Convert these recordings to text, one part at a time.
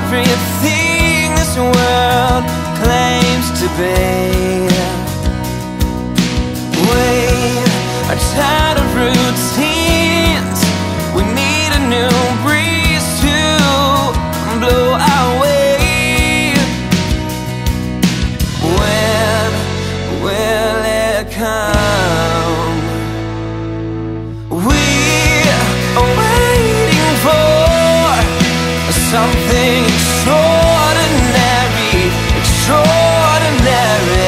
everything this world claims to be. We are tired of routines. We need a new breeze to blow our way. When will it come? We are waiting for something extraordinary, extraordinary.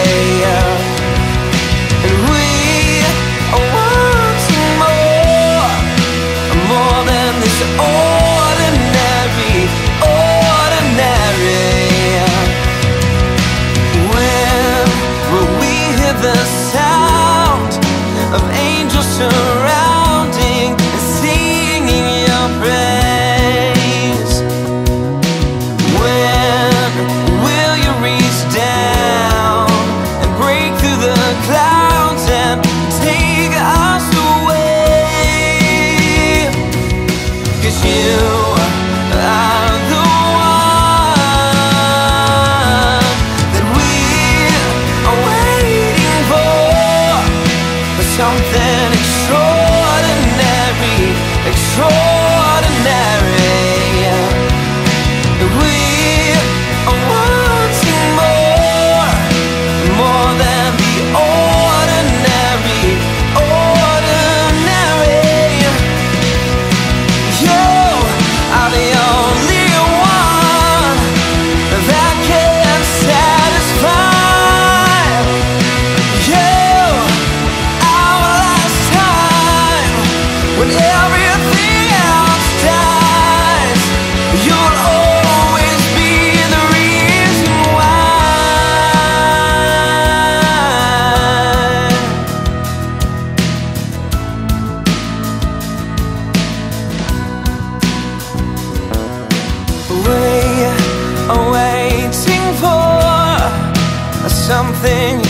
And we are wanting more, more than this ordinary, ordinary. When will we hear the sound of angels surrounding and singing your praise? When will you reach down and break through the clouds and take us away? 'Cause you are the one that we are waiting for. Something extraordinary, extraordinary. We are wanting more, more than the ordinary, ordinary. You are the only one that can satisfy. You, our last time, when everything else dies. You'll always be the reason why. We are waiting for something